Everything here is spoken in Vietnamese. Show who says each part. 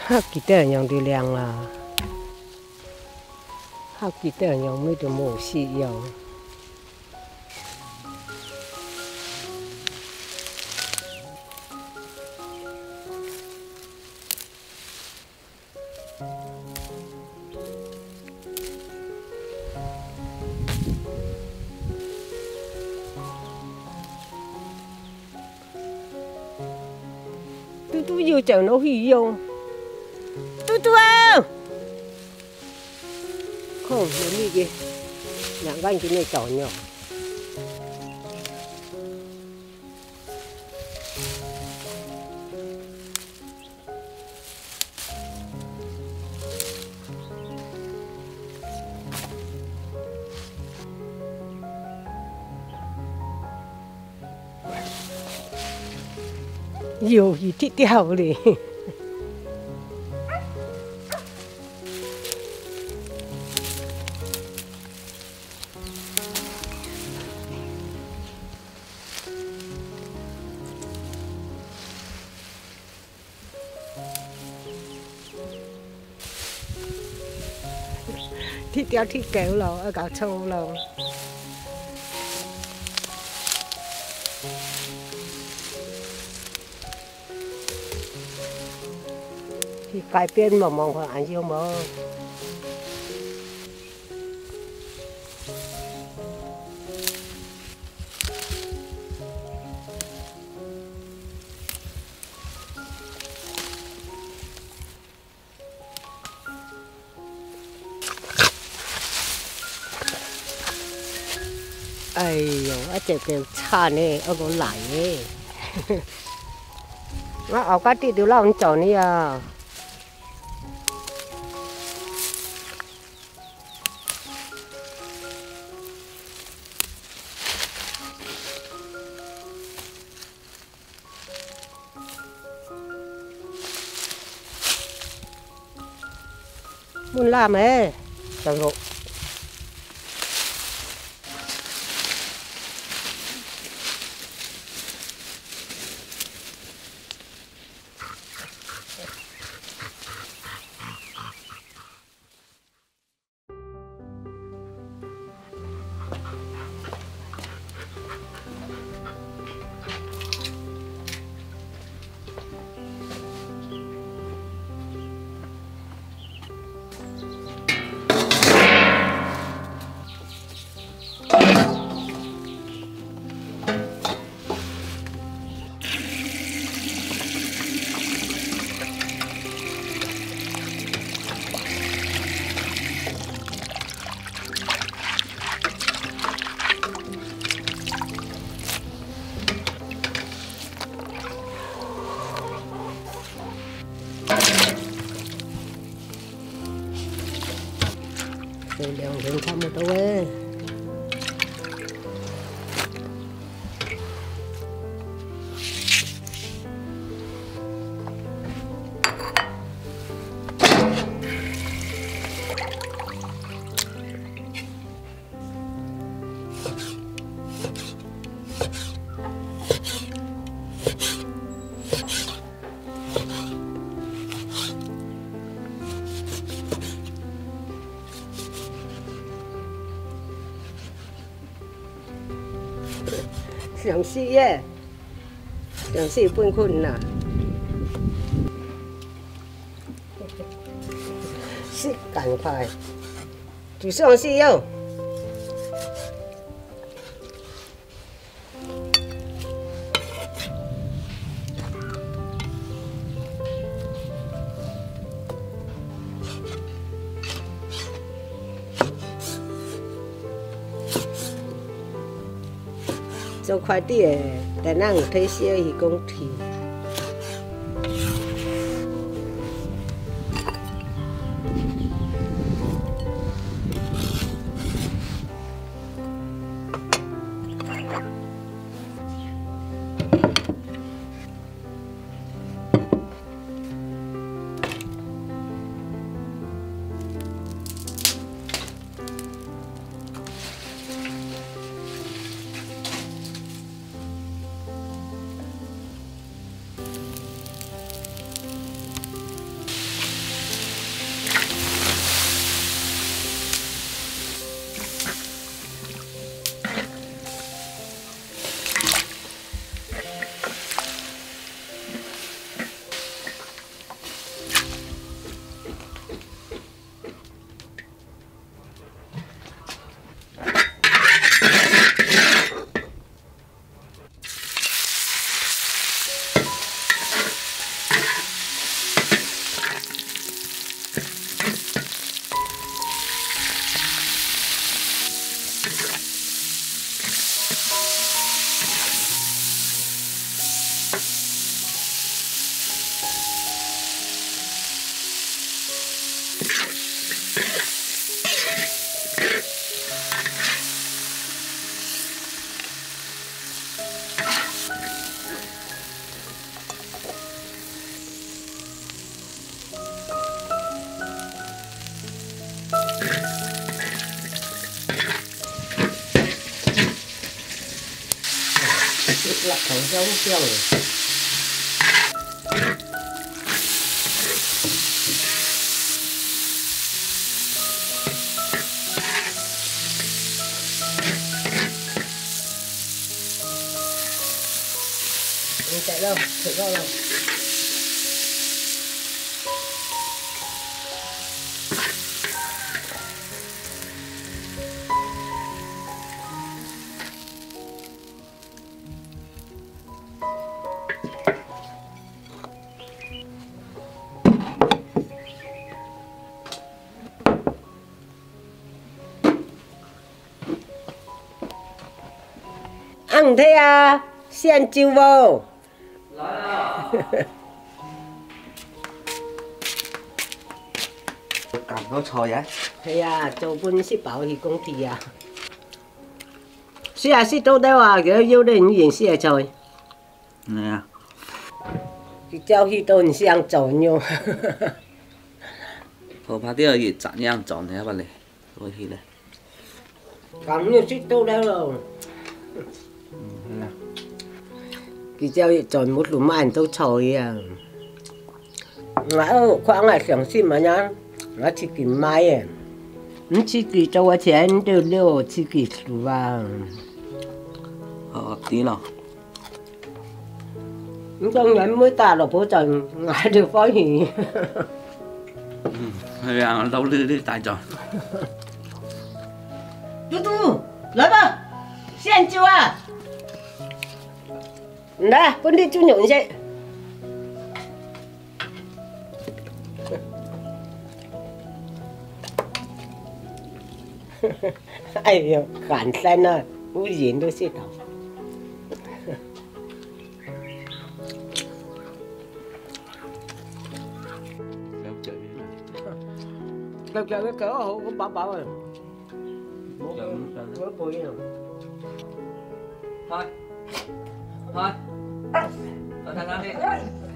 Speaker 1: kita yang di liang là kita yang mới được mổ xị dầu tôi yêu chẳng nó hủy yêu tôi không nó đi kì nhãn ganh cái này chảo nhỏ nhiều gì thịt đèo đi thịt đèo thịt kéo lò ở cả châu lò thì cải biên mà mong phải ăn nhiều mà ai yo ở chỗ kêu cha này ở chỗ lại ấy nó ở cái tí điều lòng chỗ này à muốn làm ấy chẳng hộ rồi đèo đến thăm một đâu ấy想死耶，想死半困呐，死赶快，就想死哟。做快递的，但咱有退休去工体。 辣頭香香嘅。唔食咯，食咗咯。唔睇啊，香蕉喎。來啦！
Speaker 2: 咁多菜嘅？
Speaker 1: 係啊，做本食飽去工地啊。是啊，是到底話佢要你唔認識嘅菜。
Speaker 2: 係啊。
Speaker 1: 佢叫去到唔想做喲。
Speaker 2: 我怕啲嘢怎樣做呢？不嚟，我去咧。
Speaker 1: 咁就識到了咯。
Speaker 2: 係啊。
Speaker 1: 佢叫做冇路買到菜啊。我khoảng là想吃嘛呀，我自己買嘅，唔自己做嘅錢都留自己煮啊。
Speaker 2: 啲咯。
Speaker 1: 咁當然每打落保證買條番薯。
Speaker 2: 係啊，老啲大咗。
Speaker 1: 嘟嘟，來吧，香蕉啊！來，本地豬肉先。哎呦，寒山啊，我人都識到。腳好咁飽飽啊！冇背啊！
Speaker 2: 開，開，我睇下先。